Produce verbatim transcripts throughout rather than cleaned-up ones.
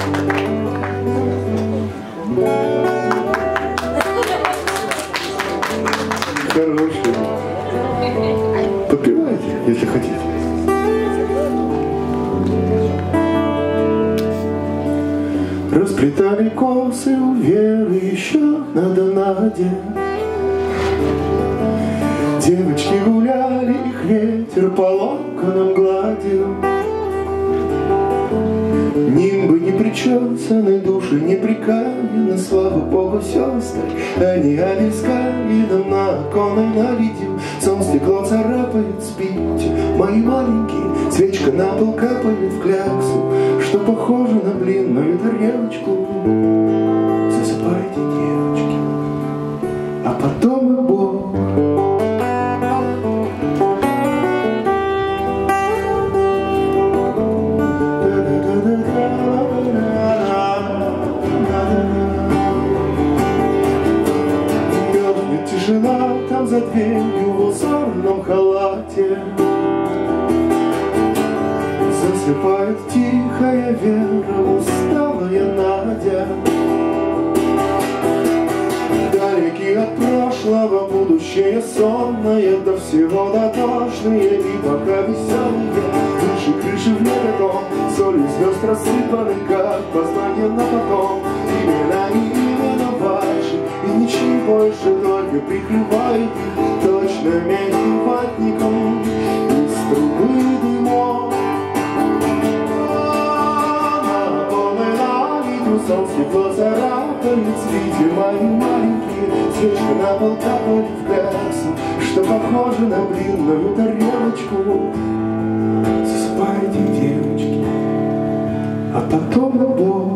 Хороший. Подпевайте, если хотите. Расплетали косы у Веры еще на Донаде. Девочки гуляли, их ветер по локонам гладил. Нимбы не причесаны, души не прикаяны, слава Богу, сестры, они обескали нам на оконной налитью. Сон стекло царапает, спите, мои маленькие, свечка на пол капает в кляксу, что похоже на блинную тарелочку. Засыпайте, девочки, а потом и Бог. Тишина там за дверью в узорном халате. Засыпает тихая Вера, усталая Надя. Далеки от прошлого будущее сонное, до всего дотошные и пока веселые. Выше крыши в небе, солью звезд рассыпаны, как познание на потом. Имена не имена ваши, и ничего больше, только прикрывает их точно мягким ватником из трубы дымов. На полной налиту сон стекло царапает, спите мои маленькие, свечка на пол капает в кляксу, что похоже на блинную тарелочку. Засыпайте, девочки, а потом на Бог.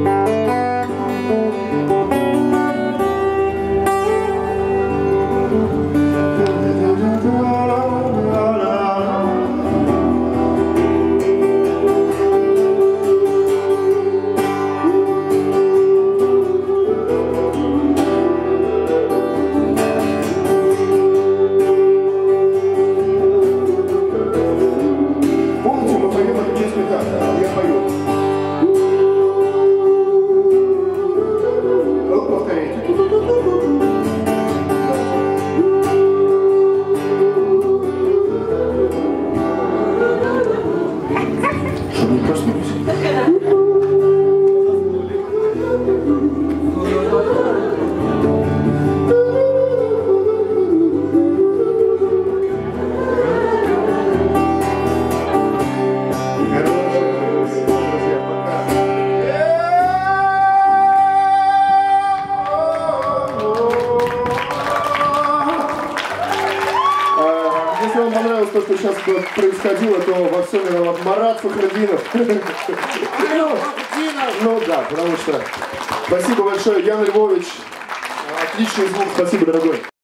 Если вам понравилось то, что сейчас происходило, то во всем виноват Марат Фахрудинов. Ну да, потому что... Спасибо большое, Ян Львович. Отличный звук, спасибо, дорогой.